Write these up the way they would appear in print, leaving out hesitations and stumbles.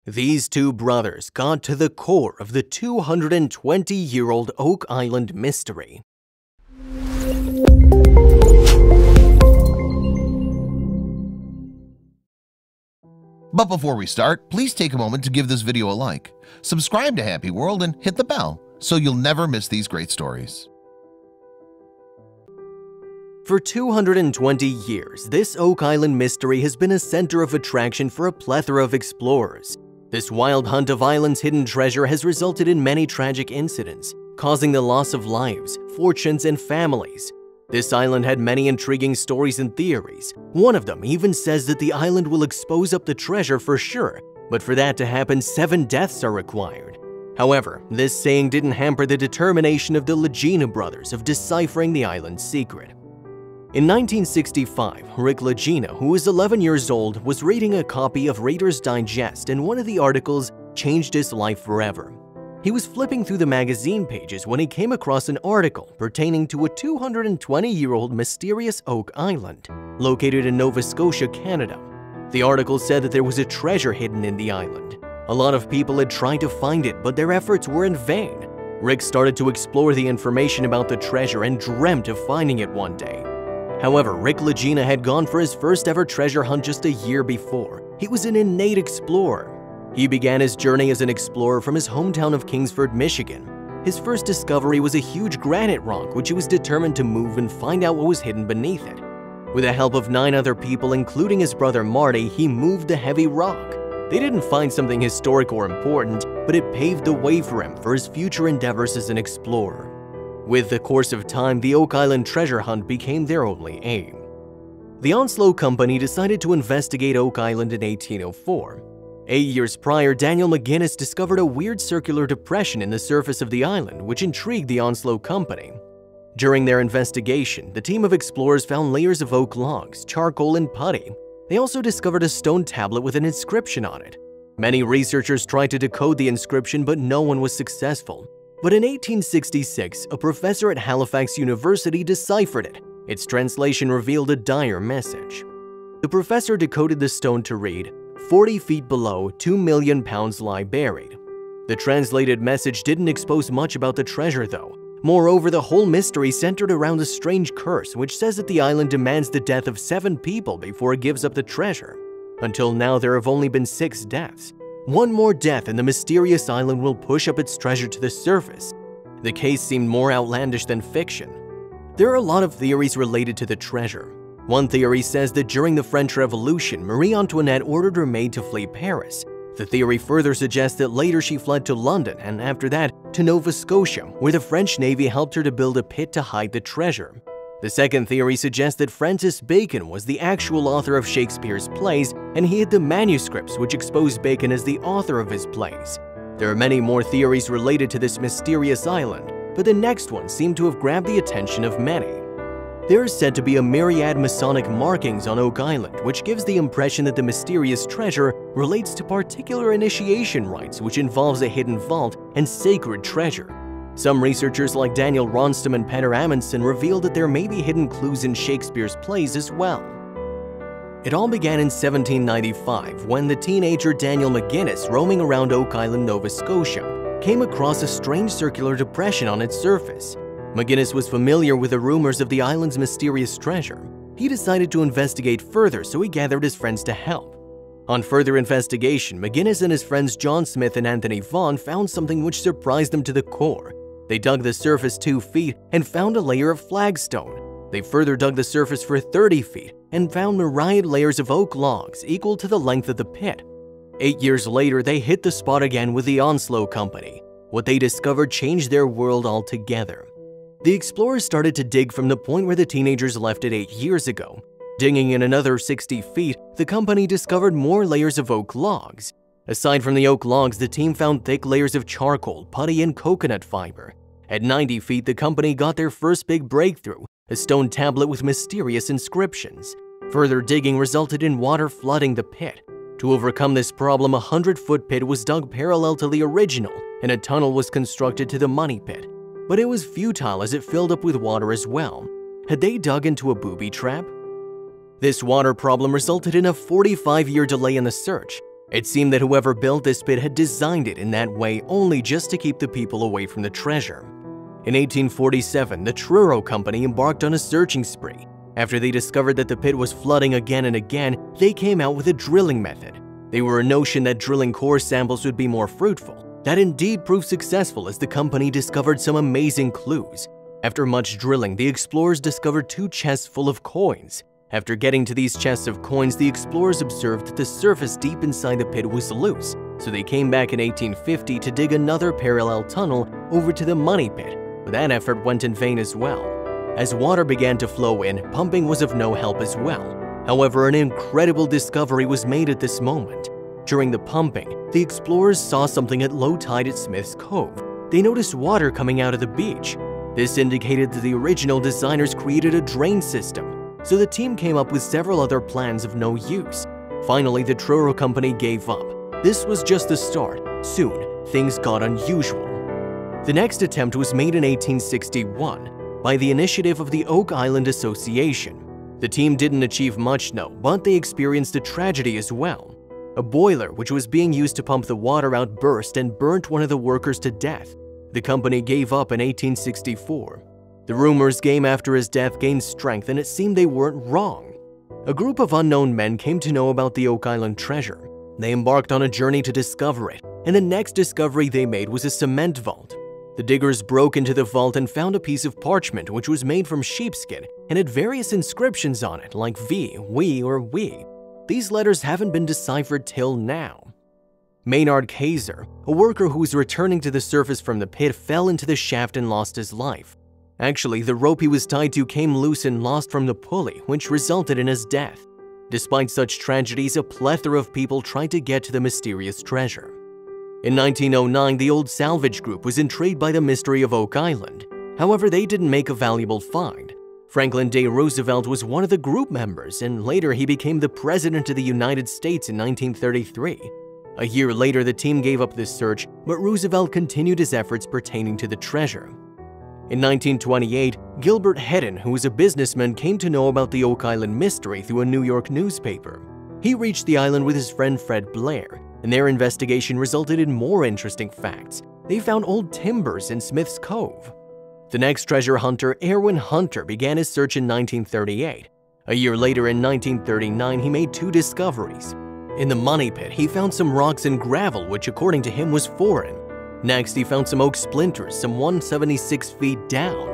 These two brothers got to the core of the 220-year-old Oak Island mystery. But before we start, please take a moment to give this video a like, subscribe to Happy World, and hit the bell so you'll never miss these great stories. For 220 years, this Oak Island mystery has been a center of attraction for a plethora of explorers. This wild hunt of island's hidden treasure has resulted in many tragic incidents, causing the loss of lives, fortunes, and families. This island had many intriguing stories and theories. One of them even says that the island will expose up the treasure for sure, but for that to happen, 7 deaths are required. However, this saying didn't hamper the determination of the Lagina brothers of deciphering the island's secret. In 1965, Rick Lagina, who was 11 years old, was reading a copy of Reader's Digest, and one of the articles changed his life forever. He was flipping through the magazine pages when he came across an article pertaining to a 220-year-old mysterious Oak Island, located in Nova Scotia, Canada. The article said that there was a treasure hidden in the island. A lot of people had tried to find it, but their efforts were in vain. Rick started to explore the information about the treasure and dreamt of finding it one day. However, Rick Lagina had gone for his first ever treasure hunt just a year before. He was an innate explorer. He began his journey as an explorer from his hometown of Kingsford, Michigan. His first discovery was a huge granite rock which he was determined to move and find out what was hidden beneath it. With the help of 9 other people, including his brother Marty, he moved the heavy rock. They didn't find something historic or important, but it paved the way for him for his future endeavors as an explorer. With the course of time, the Oak Island treasure hunt became their only aim. The Onslow Company decided to investigate Oak Island in 1804. 8 years prior, Daniel McGinnis discovered a weird circular depression in the surface of the island, which intrigued the Onslow Company. During their investigation, the team of explorers found layers of oak logs, charcoal, and putty. They also discovered a stone tablet with an inscription on it. Many researchers tried to decode the inscription, but no one was successful. But in 1866, a professor at Halifax University deciphered it. Its translation revealed a dire message. The professor decoded the stone to read, 40 feet below, 2 million pounds lie buried. The translated message didn't expose much about the treasure though. Moreover, the whole mystery centered around a strange curse which says that the island demands the death of 7 people before it gives up the treasure. Until now, there have only been 6 deaths. One more death and the mysterious island will push up its treasure to the surface. The case seemed more outlandish than fiction. There are a lot of theories related to the treasure. One theory says that during the French Revolution, Marie Antoinette ordered her maid to flee Paris. The theory further suggests that later she fled to London and after that to Nova Scotia, where the French Navy helped her to build a pit to hide the treasure. The second theory suggests that Francis Bacon was the actual author of Shakespeare's plays and he had the manuscripts which exposed Bacon as the author of his plays. There are many more theories related to this mysterious island, but the next one seemed to have grabbed the attention of many. There is said to be a myriad Masonic markings on Oak Island, which gives the impression that the mysterious treasure relates to particular initiation rites which involves a hidden vault and sacred treasure. Some researchers like Daniel Ronstam and Peter Amundsen revealed that there may be hidden clues in Shakespeare's plays as well. It all began in 1795 when the teenager Daniel McGinnis, roaming around Oak Island, Nova Scotia, came across a strange circular depression on its surface. McGinnis was familiar with the rumors of the island's mysterious treasure. He decided to investigate further, so he gathered his friends to help. On further investigation, McGinnis and his friends John Smith and Anthony Vaughan found something which surprised them to the core. They dug the surface 2 feet and found a layer of flagstone. They further dug the surface for 30 feet and found myriad layers of oak logs equal to the length of the pit. 8 years later, they hit the spot again with the Onslow Company. What they discovered changed their world altogether. The explorers started to dig from the point where the teenagers left it 8 years ago. Digging in another 60 feet, the company discovered more layers of oak logs. Aside from the oak logs, the team found thick layers of charcoal, putty, and coconut fiber. At 90 feet, the company got their first big breakthrough, a stone tablet with mysterious inscriptions. Further digging resulted in water flooding the pit. To overcome this problem, a 100-foot pit was dug parallel to the original, and a tunnel was constructed to the money pit. But it was futile as it filled up with water as well. Had they dug into a booby trap? This water problem resulted in a 45-year delay in the search. It seemed that whoever built this pit had designed it in that way only just to keep the people away from the treasure. In 1847, the Truro Company embarked on a searching spree. After they discovered that the pit was flooding again and again, they came out with a drilling method. They were a notion that drilling core samples would be more fruitful. That indeed proved successful as the company discovered some amazing clues. After much drilling, the explorers discovered 2 chests full of coins. After getting to these chests of coins, the explorers observed that the surface deep inside the pit was loose, so they came back in 1850 to dig another parallel tunnel over to the money pit, but that effort went in vain as well. As water began to flow in, pumping was of no help as well. However, an incredible discovery was made at this moment. During the pumping, the explorers saw something at low tide at Smith's Cove. They noticed water coming out of the beach. This indicated that the original designers created a drain system, so the team came up with several other plans of no use. Finally, the Truro Company gave up. This was just the start. Soon, things got unusual. The next attempt was made in 1861 by the initiative of the Oak Island Association. The team didn't achieve much, no, but they experienced a tragedy as well. A boiler which was being used to pump the water out burst and burnt one of the workers to death. The company gave up in 1864. The rumors came after his death gained strength, and it seemed they weren't wrong. A group of unknown men came to know about the Oak Island treasure. They embarked on a journey to discover it, and the next discovery they made was a cement vault. The diggers broke into the vault and found a piece of parchment which was made from sheepskin and had various inscriptions on it like V, we, or we. These letters haven't been deciphered till now. Maynard Kaiser, a worker who was returning to the surface from the pit, fell into the shaft and lost his life. Actually, the rope he was tied to came loose and lost from the pulley, which resulted in his death. Despite such tragedies, a plethora of people tried to get to the mysterious treasure. In 1909, the Old Salvage Group was intrigued by the mystery of Oak Island. However, they didn't make a valuable find. Franklin D. Roosevelt was one of the group members, and later he became the President of the United States in 1933. A year later, the team gave up this search, but Roosevelt continued his efforts pertaining to the treasure. In 1928, Gilbert Hedden, who was a businessman, came to know about the Oak Island mystery through a New York newspaper. He reached the island with his friend Fred Blair, and their investigation resulted in more interesting facts. They found old timbers in Smith's Cove. The next treasure hunter, Erwin Hunter, began his search in 1938. A year later, in 1939, he made 2 discoveries. In the money pit, he found some rocks and gravel, which according to him was foreign. Next, he found some oak splinters, some 176 feet down.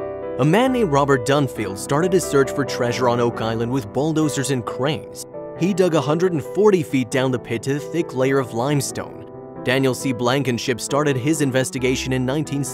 A man named Robert Dunfield started his search for treasure on Oak Island with bulldozers and cranes. He dug 140 feet down the pit to the thick layer of limestone. Daniel C. Blankenship started his investigation in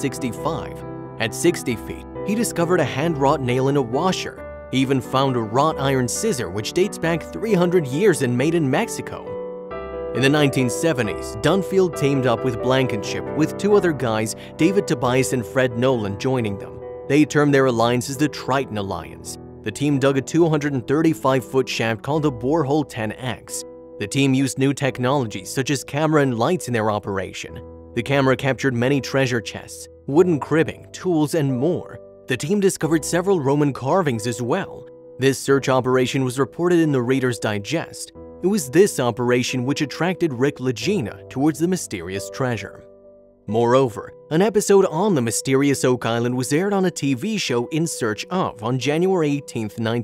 1965. At 60 feet, he discovered a hand-wrought nail in a washer. He even found a wrought iron scissor which dates back 300 years and made in Mexico. In the 1970s, Dunfield teamed up with Blankenship with 2 other guys, David Tobias and Fred Nolan, joining them. They termed their alliance as the Triton Alliance. The team dug a 235-foot shaft called the Borehole 10X. The team used new technologies such as camera and lights in their operation. The camera captured many treasure chests, wooden cribbing, tools, and more. The team discovered several Roman carvings as well. This search operation was reported in the Reader's Digest. It was this operation which attracted Rick Legina towards the mysterious treasure. Moreover, an episode on the mysterious Oak Island was aired on a TV show In Search Of on January 18,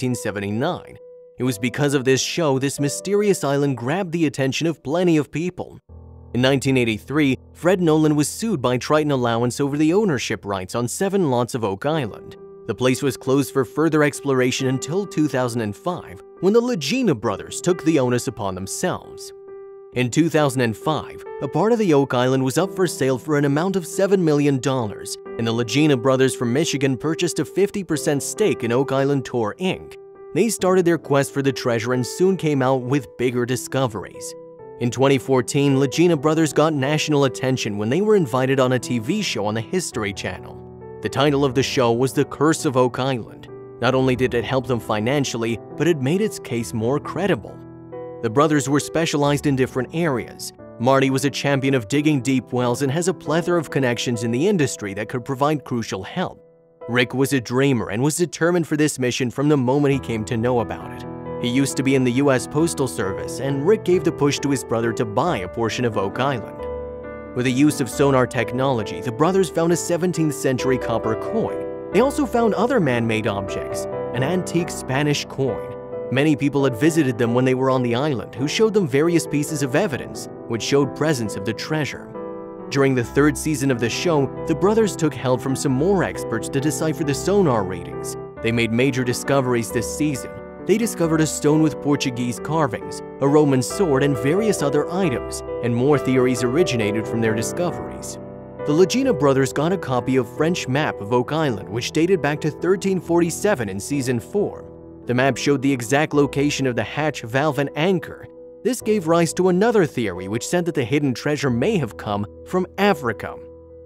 1979. It was because of this show this mysterious island grabbed the attention of plenty of people. In 1983, Fred Nolan was sued by Triton Allowance over the ownership rights on 7 lots of Oak Island. The place was closed for further exploration until 2005, when the Legina brothers took the onus upon themselves. In 2005, a part of the Oak Island was up for sale for an amount of $7 million, and the Legina brothers from Michigan purchased a 50% stake in Oak Island Tour Inc. They started their quest for the treasure and soon came out with bigger discoveries. In 2014, Legina brothers got national attention when they were invited on a TV show on the History Channel. The title of the show was The Curse of Oak Island. Not only did it help them financially, but it made its case more credible. The brothers were specialized in different areas. Marty was a champion of digging deep wells and has a plethora of connections in the industry that could provide crucial help. Rick was a dreamer and was determined for this mission from the moment he came to know about it. He used to be in the US Postal Service, and Rick gave the push to his brother to buy a portion of Oak Island. With the use of sonar technology, the brothers found a 17th century copper coin. They also found other man-made objects, an antique Spanish coin. Many people had visited them when they were on the island, who showed them various pieces of evidence which showed presence of the treasure. During the third season of the show, the brothers took help from some more experts to decipher the sonar readings. They made major discoveries this season. They discovered a stone with Portuguese carvings, a Roman sword, and various other items, and more theories originated from their discoveries. The Lagina brothers got a copy of a French map of Oak Island, which dated back to 1347 in Season 4. The map showed the exact location of the hatch, valve, and anchor. This gave rise to another theory which said that the hidden treasure may have come from Africa.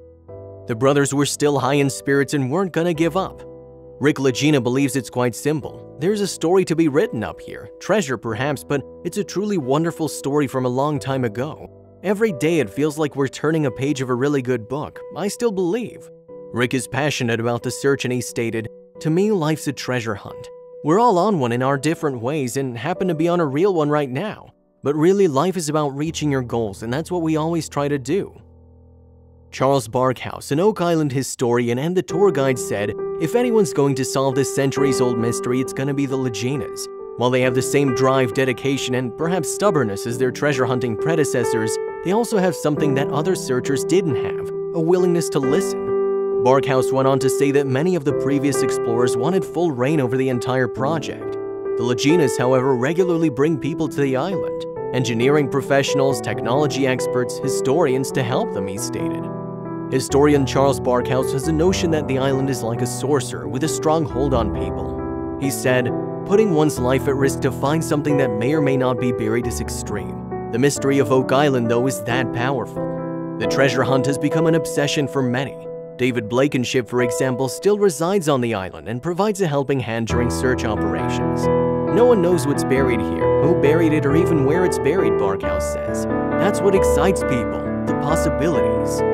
The brothers were still high in spirits and weren't gonna give up. Rick Lagina believes it's quite simple. There's a story to be written up here, treasure perhaps, but it's a truly wonderful story from a long time ago. Every day it feels like we're turning a page of a really good book. I still believe. Rick is passionate about the search and he stated, "To me, life's a treasure hunt. We're all on one in our different ways and happen to be on a real one right now. But really, life is about reaching your goals, and that's what we always try to do." Charles Barkhouse, an Oak Island historian and the tour guide, said, "If anyone's going to solve this centuries-old mystery, it's gonna be the Laginas. While they have the same drive, dedication, and perhaps stubbornness as their treasure-hunting predecessors, they also have something that other searchers didn't have, a willingness to listen." Barkhouse went on to say that many of the previous explorers wanted full reign over the entire project. The Laginas, however, regularly bring people to the island, engineering professionals, technology experts, historians to help them, he stated. Historian Charles Barkhouse has a notion that the island is like a sorcerer with a strong hold on people. He said, "Putting one's life at risk to find something that may or may not be buried is extreme. The mystery of Oak Island, though, is that powerful. The treasure hunt has become an obsession for many. David Blankenship, for example, still resides on the island and provides a helping hand during search operations. No one knows what's buried here, who buried it, or even where it's buried," Barkhouse says. "That's what excites people, the possibilities."